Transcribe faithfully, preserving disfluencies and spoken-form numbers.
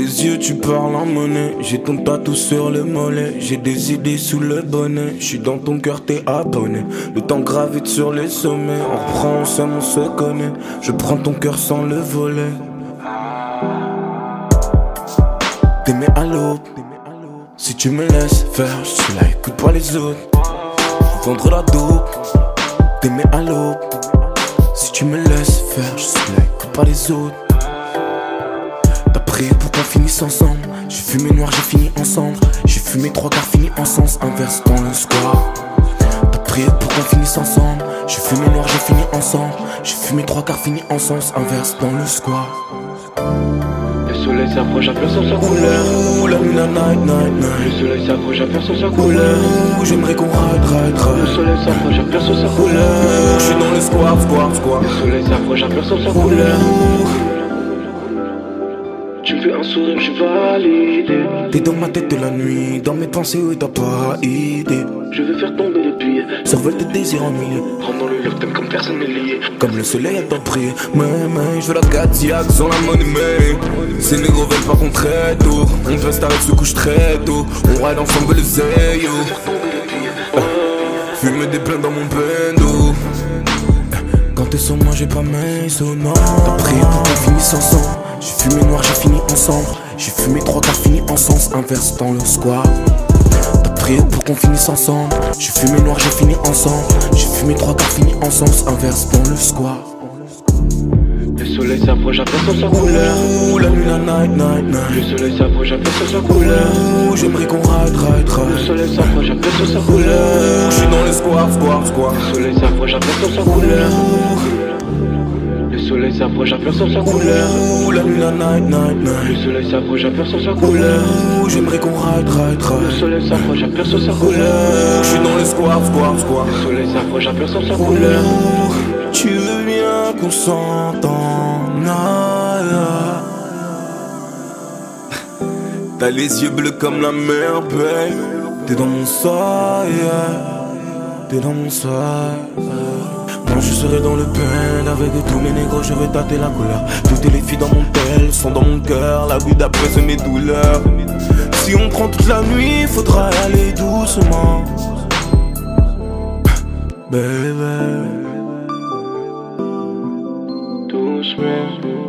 tes yeux tu parles en monnaie. J'ai ton tatou sur le mollet. J'ai des idées sous le bonnet. J'suis dans ton cœur, t'es abonné. Le temps gravite sur les sommets. On reprend, on s'aime, on se connaît. Je prends ton cœur sans le voler. T'aimer à l'aube. Si tu me laisses faire, je suis là, écoute pas les autres. Vendre la dope. T'aimer à l'aube. Si tu me laisses faire, je suis là, écoute pas les autres. T'as prié pour qu'on finisse ensemble. J'ai fumé noir, j'ai fini ensemble. J'ai fumé trois quarts, fini en sens inverse dans le square. T'as prié pour qu'on finisse ensemble. J'ai fumé noir, j'ai fini ensemble. J'ai fumé trois quarts, fini en sens inverse dans le square. Le soleil s'approche, aperçoit sa couleur. Ouh, la lune, la night, night, Le night. soleil s'approche, aperçoit sa couleur. Ouh, j'aimerais qu'on ride, ride, Le ride. soleil s'approche, aperçoit sa couleur. Ouh, j'suis dans le square, square, square. Le soleil s'approche, aperçoit sa couleur. Tu me fais un sourire, j'suis validé. T'es dans ma tête de la nuit, dans mes pensées, oui t'as pas idée. Je vais faire tomber les billets. Survole tes désirs en mille. Rentre dans le love, t'aimes comme personne n'est lié. Comme le soleil à t'en prier. Mais, mais, je veux la Cadillac sans la money, mais ces négros veulent pas qu'on traite tôt. On veste avec se couche très tôt. On ride ensemble le zeyo. Fume des plans dans mon bendo. Quand t'es sur moi j'ai pas mes sonores. T'as prié pour qu'on finisse ensemble. J'ai fumé noir, j'ai fini ensemble. J'ai fumé trois quarts, fini en sens inverse dans le square. T'as prié pour qu'on finisse ensemble. J'ai fumé noir, j'ai fini ensemble. J'ai fumé trois quarts, fini en sens inverse dans le square. Le soleil s'approche, aperçoit sa couleur. Ouh, la lune, la night, night, night. Le soleil s'approche, aperçoit sa couleur. Ouh, j'aimerais qu'on ride, ride, Le ride. soleil s'approche, aperçoit sa couleur. J'suis dans le square, square, square. Le soleil s'approche, aperçoit sa couleur. Le soleil s'approche, aperçoit sa couleur. Ouh, la lune, la night, night, Le night. soleil s'approche, aperçoit sa couleur. Ouh, j'aimerais qu'on ride, ride, Le ride. soleil s'approche, aperçoit sa couleur. J'suis dans le square, square, square. Le soleil s'approche, aperçoit sa couleur. Tu veux bien qu'on s'entende, nada. T'as les yeux bleus comme la mer, babe. T'es dans mon soleil, t'es dans mon soleil. Quand je serai dans le pain avec tous mes négros, je vais tâter la couleur. Toutes les filles dans mon tel sont dans mon cœur. La vie d'après c'est mes douleurs. Si on prend toute la nuit, faudra aller doucement, baby. Doucement.